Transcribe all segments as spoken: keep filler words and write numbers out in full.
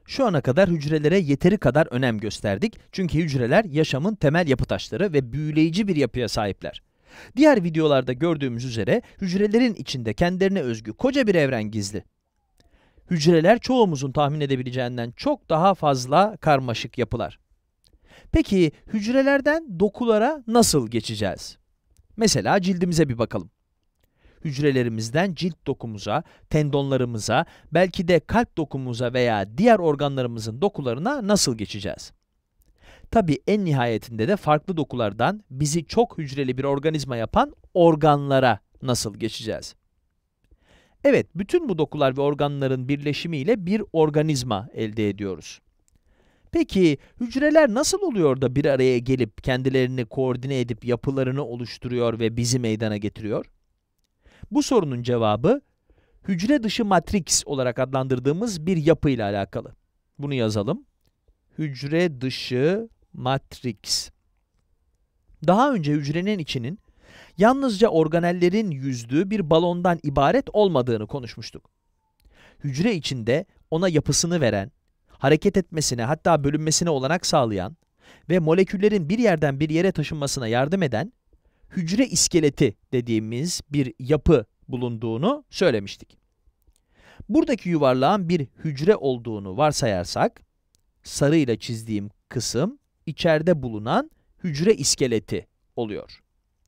Şu ana kadar hücrelere yeteri kadar önem gösterdik. Çünkü hücreler yaşamın temel yapı taşları ve büyüleyici bir yapıya sahipler. Diğer videolarda gördüğümüz üzere hücrelerin içinde kendilerine özgü koca bir evren gizli. Hücreler çoğumuzun tahmin edebileceğinden çok daha fazla karmaşık yapılar. Peki hücrelerden dokulara nasıl geçeceğiz? Mesela cildimize bir bakalım. Hücrelerimizden cilt dokumuza, tendonlarımıza, belki de kalp dokumuza veya diğer organlarımızın dokularına nasıl geçeceğiz? Tabii en nihayetinde de farklı dokulardan bizi çok hücreli bir organizma yapan organlara nasıl geçeceğiz? Evet, bütün bu dokular ve organların birleşimiyle bir organizma elde ediyoruz. Peki, hücreler nasıl oluyor da bir araya gelip kendilerini koordine edip yapılarını oluşturuyor ve bizi meydana getiriyor? Bu sorunun cevabı, hücre dışı matriks olarak adlandırdığımız bir yapı ile alakalı. Bunu yazalım. Hücre dışı matriks. Daha önce hücrenin içinin yalnızca organellerin yüzdüğü bir balondan ibaret olmadığını konuşmuştuk. Hücre içinde ona yapısını veren, hareket etmesine, hatta bölünmesine olanak sağlayan ve moleküllerin bir yerden bir yere taşınmasına yardım eden hücre iskeleti dediğimiz bir yapı bulunduğunu söylemiştik. Buradaki yuvarlağın bir hücre olduğunu varsayarsak, sarıyla çizdiğim kısım içeride bulunan hücre iskeleti oluyor.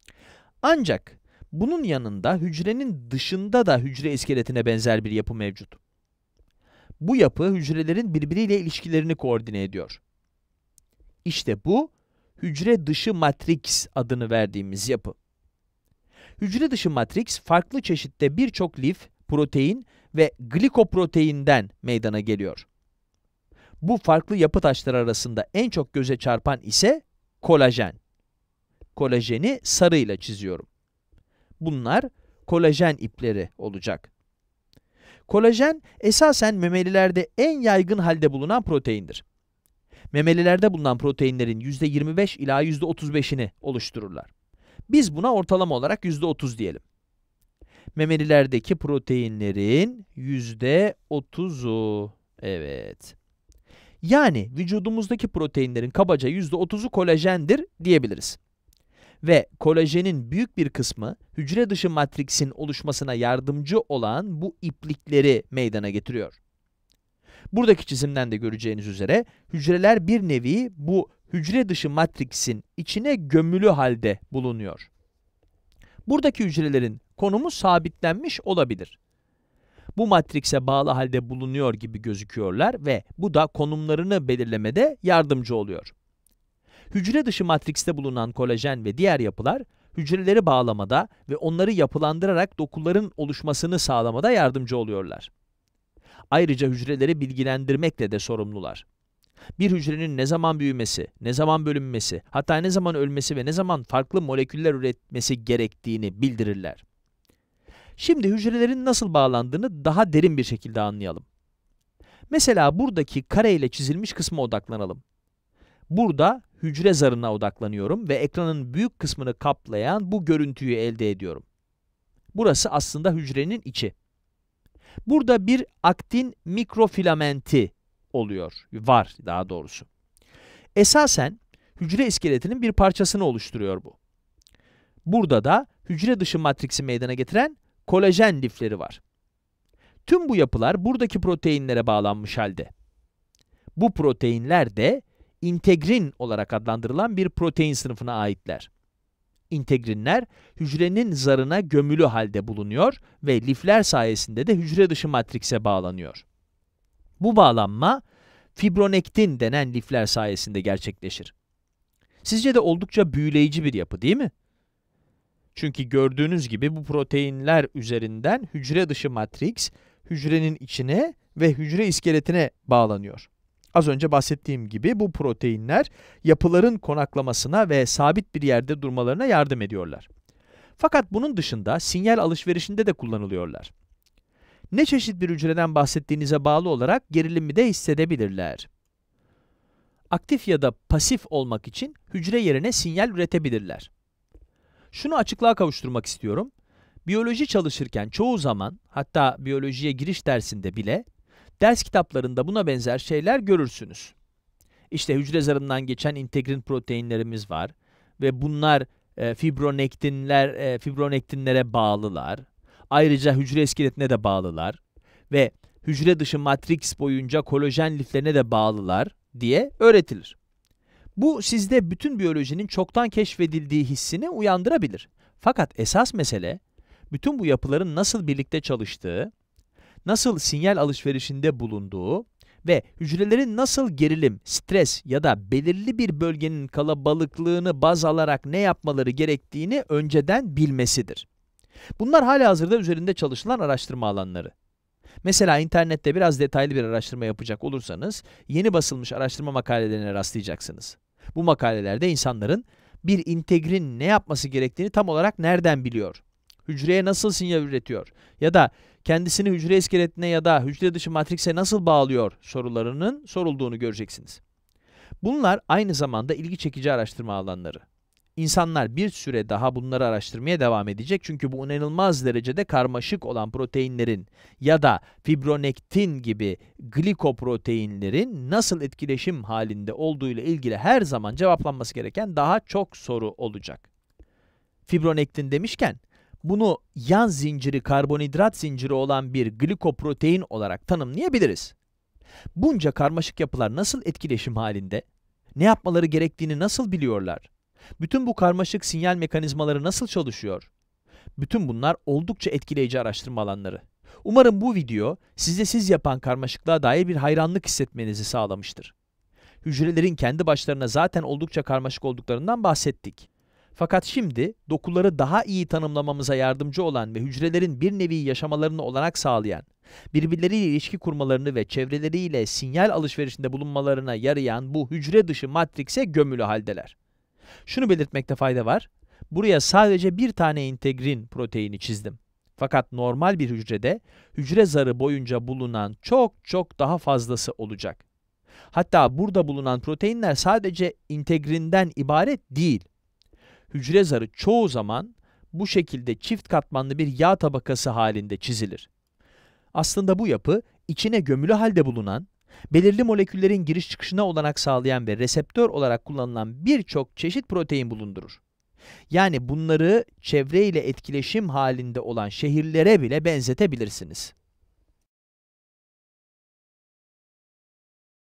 Ancak bunun yanında hücrenin dışında da hücre iskeletine benzer bir yapı mevcut. Bu yapı hücrelerin birbiriyle ilişkilerini koordine ediyor. İşte bu, hücre dışı matriks adını verdiğimiz yapı. Hücre dışı matriks, farklı çeşitte birçok lif, protein ve glikoproteinden meydana geliyor. Bu farklı yapı taşları arasında en çok göze çarpan ise kolajen. Kolajeni sarıyla çiziyorum. Bunlar kolajen ipleri olacak. Kolajen, esasen memelilerde en yaygın halde bulunan proteindir. Memelilerde bulunan proteinlerin yüzde yirmi beş ila yüzde otuz beşini oluştururlar. Biz buna ortalama olarak yüzde otuz diyelim. Memelilerdeki proteinlerin yüzde otuzu. Evet. Yani vücudumuzdaki proteinlerin kabaca yüzde otuzu kolajendir diyebiliriz. Ve kolajenin büyük bir kısmı hücre dışı matriksin oluşmasına yardımcı olan bu iplikleri meydana getiriyor. Buradaki çizimden de göreceğiniz üzere hücreler bir nevi bu hücre dışı matriksin içine gömülü halde bulunuyor. Buradaki hücrelerin konumu sabitlenmiş olabilir. Bu matrikse bağlı halde bulunuyor gibi gözüküyorlar ve bu da konumlarını belirlemede yardımcı oluyor. Hücre dışı matrikste bulunan kolajen ve diğer yapılar, hücreleri bağlamada ve onları yapılandırarak dokuların oluşmasını sağlamada yardımcı oluyorlar. Ayrıca hücreleri bilgilendirmekle de sorumlular. Bir hücrenin ne zaman büyümesi, ne zaman bölünmesi, hatta ne zaman ölmesi ve ne zaman farklı moleküller üretmesi gerektiğini bildirirler. Şimdi hücrelerin nasıl bağlandığını daha derin bir şekilde anlayalım. Mesela buradaki kare ile çizilmiş kısma odaklanalım. Burada hücre zarına odaklanıyorum ve ekranın büyük kısmını kaplayan bu görüntüyü elde ediyorum. Burası aslında hücrenin içi. Burada bir aktin mikrofilamenti oluyor, var daha doğrusu. Esasen hücre iskeletinin bir parçasını oluşturuyor bu. Burada da hücre dışı matriksi meydana getiren kolajen lifleri var. Tüm bu yapılar buradaki proteinlere bağlanmış halde. Bu proteinler de integrin olarak adlandırılan bir protein sınıfına aitler. İntegrinler, hücrenin zarına gömülü halde bulunuyor ve lifler sayesinde de hücre dışı matrikse bağlanıyor. Bu bağlanma, fibronektin denen lifler sayesinde gerçekleşir. Sizce de oldukça büyüleyici bir yapı değil mi? Çünkü gördüğünüz gibi bu proteinler üzerinden hücre dışı matriks, hücrenin içine ve hücre iskeletine bağlanıyor. Az önce bahsettiğim gibi bu proteinler yapıların konaklamasına ve sabit bir yerde durmalarına yardım ediyorlar. Fakat bunun dışında sinyal alışverişinde de kullanılıyorlar. Ne çeşit bir hücreden bahsettiğinize bağlı olarak gerilimi de hissedebilirler. Aktif ya da pasif olmak için hücre yerine sinyal üretebilirler. Şunu açıklığa kavuşturmak istiyorum. Biyoloji çalışırken çoğu zaman, hatta biyolojiye giriş dersinde bile, Ders kitaplarında buna benzer şeyler görürsünüz. İşte hücre zarından geçen integrin proteinlerimiz var ve bunlar e, fibronektinler, e, fibronektinlere bağlılar. Ayrıca hücre iskeletine de bağlılar ve hücre dışı matriks boyunca kolajen liflerine de bağlılar diye öğretilir. Bu sizde bütün biyolojinin çoktan keşfedildiği hissini uyandırabilir. Fakat esas mesele, bütün bu yapıların nasıl birlikte çalıştığı, nasıl sinyal alışverişinde bulunduğu ve hücrelerin nasıl gerilim, stres ya da belirli bir bölgenin kalabalıklığını baz alarak ne yapmaları gerektiğini önceden bilmesidir. Bunlar halihazırda üzerinde çalışılan araştırma alanları. Mesela internette biraz detaylı bir araştırma yapacak olursanız, yeni basılmış araştırma makalelerine rastlayacaksınız. Bu makalelerde insanların bir integrin ne yapması gerektiğini tam olarak nereden biliyor, hücreye nasıl sinyal üretiyor ya da kendisini hücre iskeletine ya da hücre dışı matrikse nasıl bağlıyor sorularının sorulduğunu göreceksiniz. Bunlar aynı zamanda ilgi çekici araştırma alanları. İnsanlar bir süre daha bunları araştırmaya devam edecek çünkü bu inanılmaz derecede karmaşık olan proteinlerin ya da fibronektin gibi glikoproteinlerin nasıl etkileşim halinde olduğu ile ilgili her zaman cevaplanması gereken daha çok soru olacak. Fibronektin demişken, bunu yan zinciri karbonhidrat zinciri olan bir glikoprotein olarak tanımlayabiliriz. Bunca karmaşık yapılar nasıl etkileşim halinde? Ne yapmaları gerektiğini nasıl biliyorlar? Bütün bu karmaşık sinyal mekanizmaları nasıl çalışıyor? Bütün bunlar oldukça etkileyici araştırma alanları. Umarım bu video, size siz yapan karmaşıklığa dair bir hayranlık hissetmenizi sağlamıştır. Hücrelerin kendi başlarına zaten oldukça karmaşık olduklarından bahsettik. Fakat şimdi, dokuları daha iyi tanımlamamıza yardımcı olan ve hücrelerin bir nevi yaşamalarını olanak sağlayan, birbirleriyle ilişki kurmalarını ve çevreleriyle sinyal alışverişinde bulunmalarına yarayan bu hücre dışı matrikse gömülü haldeler. Şunu belirtmekte fayda var, buraya sadece bir tane integrin proteini çizdim. Fakat normal bir hücrede, hücre zarı boyunca bulunan çok çok daha fazlası olacak. Hatta burada bulunan proteinler sadece integrinden ibaret değil. Hücre zarı çoğu zaman bu şekilde çift katmanlı bir yağ tabakası halinde çizilir. Aslında bu yapı, içine gömülü halde bulunan, belirli moleküllerin giriş çıkışına olanak sağlayan ve reseptör olarak kullanılan birçok çeşit protein bulundurur. Yani bunları çevreyle etkileşim halinde olan şehirlere bile benzetebilirsiniz.